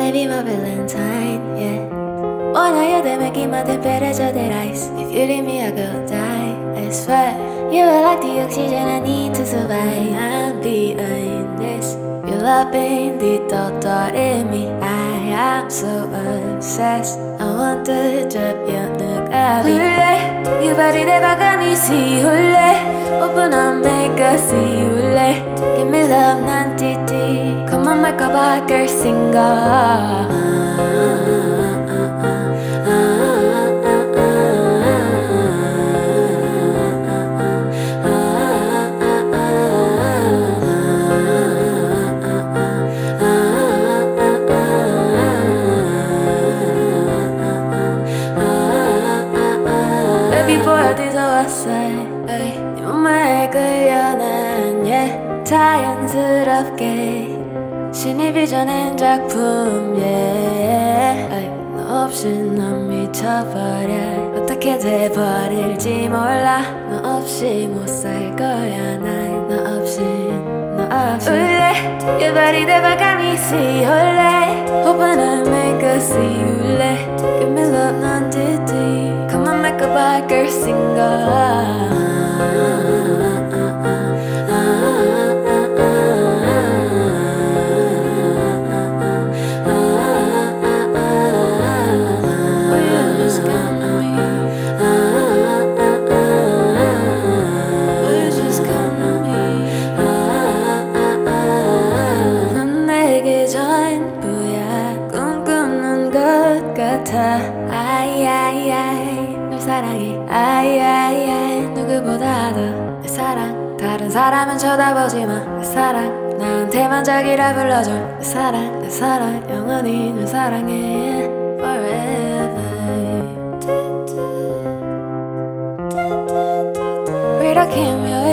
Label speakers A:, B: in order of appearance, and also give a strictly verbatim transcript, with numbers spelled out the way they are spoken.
A: maybe my valentine, yeah. 원하여 되매기만 temperature that ice. If you leave me I could die, I swear. You are like the oxygen I need to survive. I'm beyond this. Your love being the thought in me. I am so obsessed. I want to drop your look at me. You body never got me see hul래. Open up make us see hul래. Give me love 난 띠띠. Come on make a bad girl single. 어디서 왔어? 네 몸에 끌려 난 yeah. 자연스럽게 신이 빚어낸 작품 yeah. 에이, 너 없이 난 미쳐버려 어떻게 돼버릴지 몰라 너 없이 못 살 거야 난 너 없이 너 없이 울래 Your body never got me see 홀래 Open up make us see 울래 Give me love 난 띠띠 Come on make a bad girl single 아이아이아이 널 사랑해 아이아이아이 누구보다도 내 사랑 다른 사람은 쳐다보지 마내 사랑 나한테만 자기라 불러줘 내 사랑 내 사랑 영원히 널 사랑해 forever We don't care